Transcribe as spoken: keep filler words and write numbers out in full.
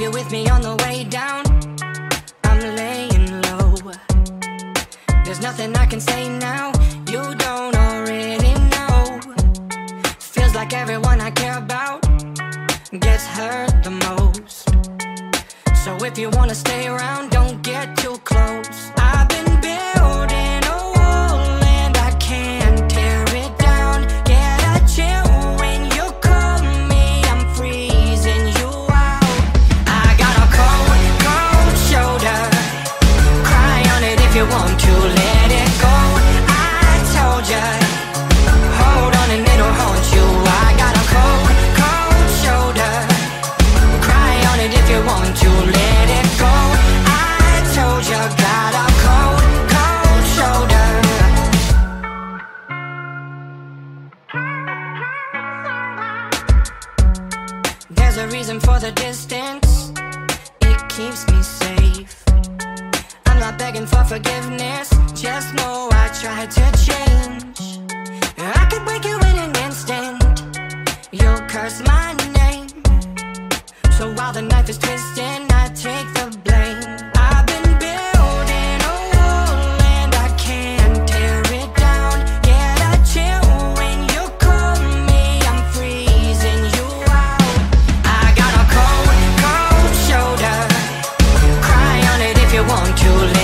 you're with me on the way down, I'm laying low. There's nothing I can say now you don't already know. Feels like everyone I care about gets hurt the most. So if you wanna stay around, don't get too close. I've been building a wall and I can't tear it down. Get a chill when you call me, I'm freezing you out. I got a cold, cold shoulder. Cry on it if you want to, let it go. I told ya, hold on and it'll haunt you. I got a cold, cold shoulder. Cry on it if you want to, let it go. I told ya, got a cold, cold shoulder. There's a reason for the distance, it keeps me safe. I'm not begging for forgiveness, just know I tried to change. I could break you in an instant, you'll curse my name. So while the knife is twisting, I take the blame. I've been building a wall and I can't tear it down. Get a chill when you call me, I'm freezing you out. I got a cold, cold shoulder. Cry on it if you want to.